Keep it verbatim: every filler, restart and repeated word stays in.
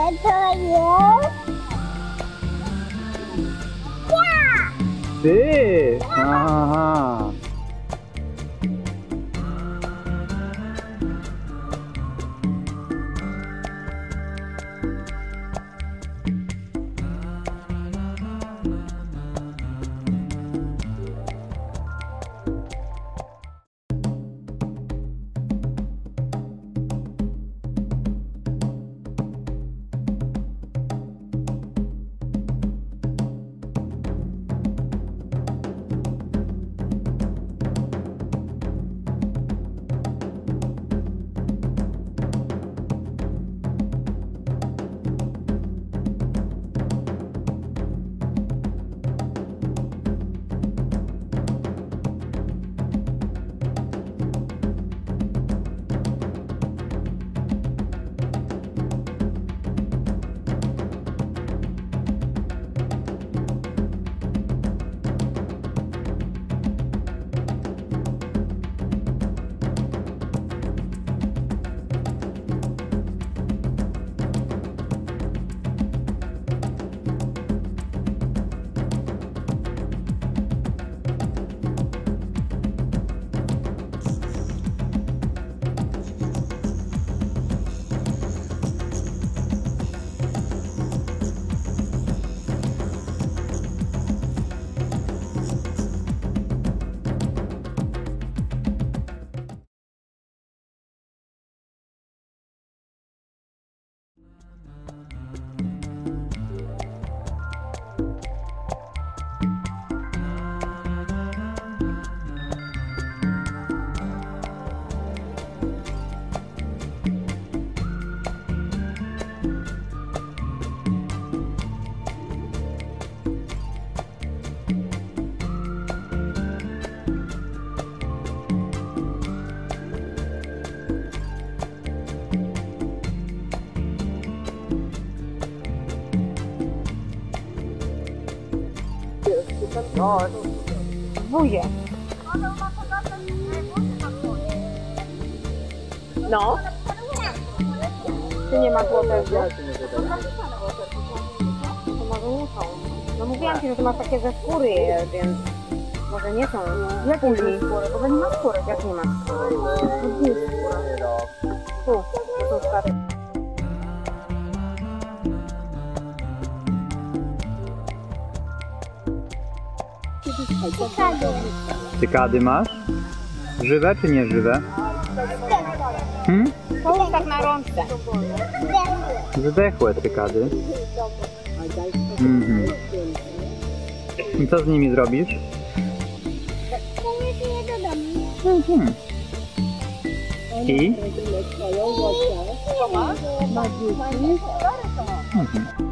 to jest? Ja! Ty! Aha! Wuje. No. Czy nie ma złotego? To może nie są. No mówiłam ci, że to masz takie ze skóry, więc może nie są. Jakie ze skóry? Bo nie ma skóry. Jak nie ma skóry? No gdzie jest skóra? Tu, to są skóry. Cykady. Cykady masz? Żywe czy nieżywe? Hmm? Połóż tak na rączce. Zdechłe cykady. Mhm. I co z nimi zrobisz? Poniesie je do domu. Mhm. I? Co masz? Mhm.